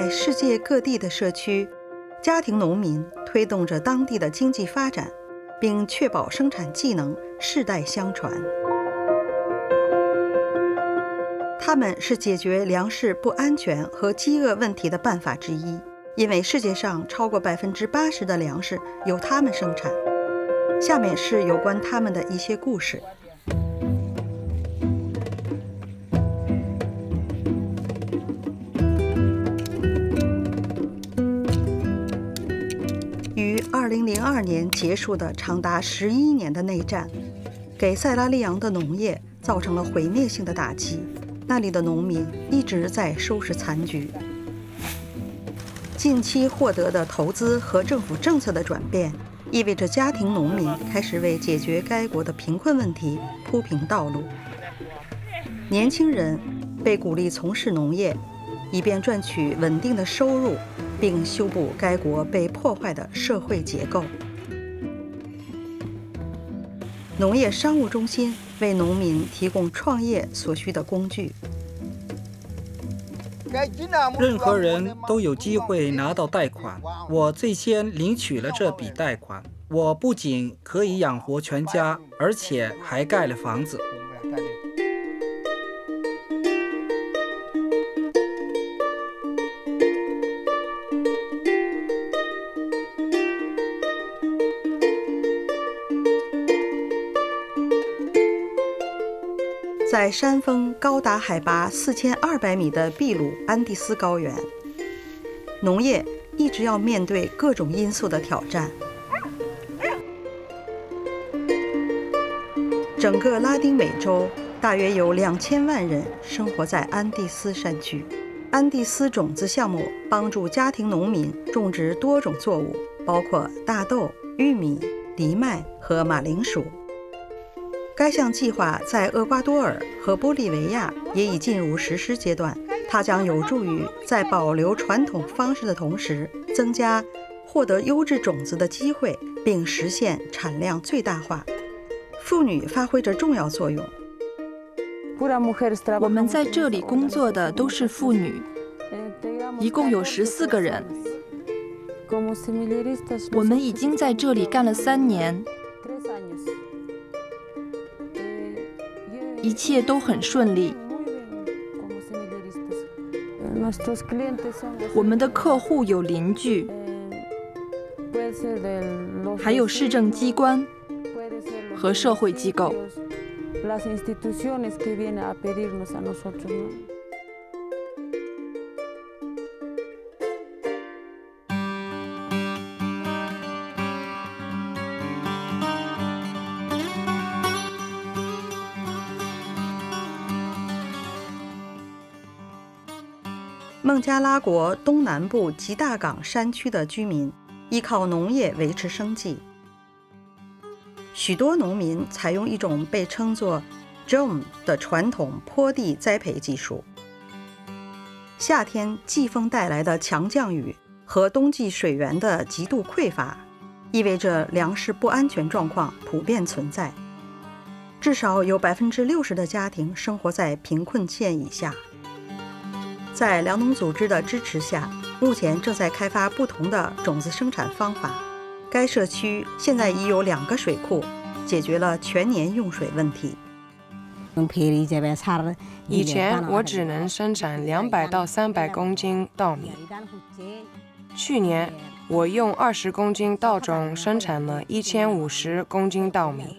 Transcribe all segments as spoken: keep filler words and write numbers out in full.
在世界各地的社区，家庭农民推动着当地的经济发展，并确保生产技能世代相传。他们是解决粮食不安全和饥饿问题的办法之一，因为世界上超过百分之八十的粮食由他们生产。下面是有关他们的一些故事。于二零零二年结束的长达十一年的内战，给塞拉利昂的农业造成了毁灭性的打击。那里的农民一直在收拾残局。近期获得的投资和政府政策的转变，意味着家庭农民开始为解决该国的贫困问题铺平道路。年轻人被鼓励从事农业，以便赚取稳定的收入，并修补该国被破坏的社会结构。农业商务中心为农民提供创业所需的工具。 任何人都有机会拿到贷款。我最先领取了这笔贷款，我不仅可以养活全家，而且还盖了房子。 在山峰高达海拔四千二百米的秘鲁安第斯高原，农业一直要面对各种因素的挑战。整个拉丁美洲大约有两千万人生活在安第斯山区。安第斯种子项目帮助家庭农民种植多种作物，包括大豆、玉米、藜麦和马铃薯。该项计划在厄瓜多尔和玻利维亚也已进入实施阶段，它将有助于在保留传统方式的同时，增加获得优质种子的机会，并实现产量最大化。妇女发挥着重要作用。 我们在这里工作的都是妇女，一共有十四个人。我们已经在这里干了三年。一切都很顺利。我们的客户有邻居，还有市政机关和社会机构。 孟加拉国东南部吉大港山区的居民依靠农业维持生计。许多农民采用一种被称作 drone 的传统坡地栽培技术。夏天季风带来的强降雨和冬季水源的极度匮乏，意味着粮食不安全状况普遍存在。至少有百分之六十的家庭生活在贫困线以下。在粮农组织的支持下，目前正在开发不同的种子生产方法。该社区现在已有两个水库，解决了全年用水问题。 以前我只能生产两百到三百公斤稻米，去年我用二十公斤稻种生产了一千五十公斤稻米。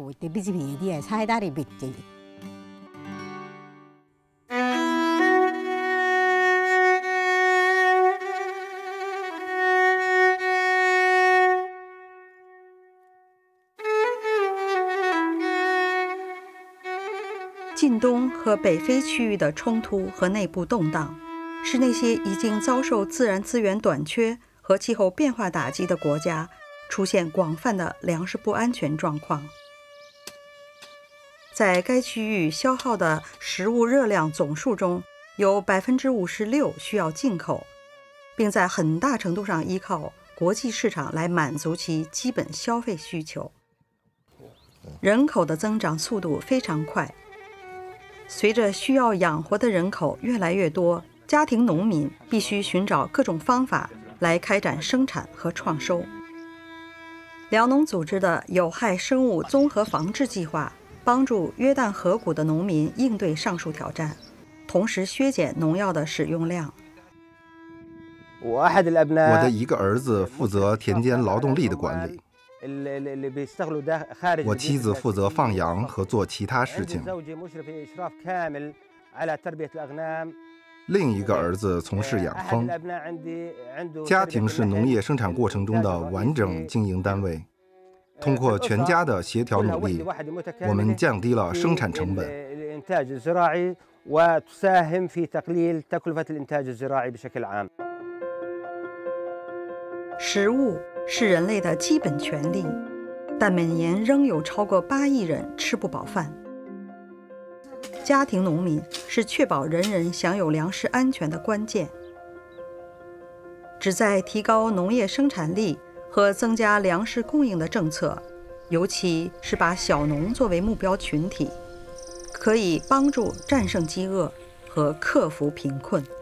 近东和北非区域的冲突和内部动荡，使那些已经遭受自然资源短缺和气候变化打击的国家出现广泛的粮食不安全状况。在该区域消耗的食物热量总数中，有百分之五十六需要进口，并在很大程度上依靠国际市场来满足其基本消费需求。人口的增长速度非常快。随着需要养活的人口越来越多， 家庭农民必须寻找各种方法来开展生产和创收。粮农组织的有害生物综合防治计划帮助约旦河谷的农民应对上述挑战，同时削减农药的使用量。 我的一个儿子负责田间劳动力的管理，我妻子负责放羊和做其他事情。另一个儿子从事养蜂。家庭是农业生产过程中的完整经营单位，通过全家的协调努力，我们降低了生产成本。 食物是人类的基本权利，但每年仍有超过八亿人吃不饱饭。家庭农民是确保人人享有粮食安全的关键。旨在提高农业生产力和增加粮食供应的政策，尤其是把小农作为目标群体，可以帮助战胜饥饿和克服贫困。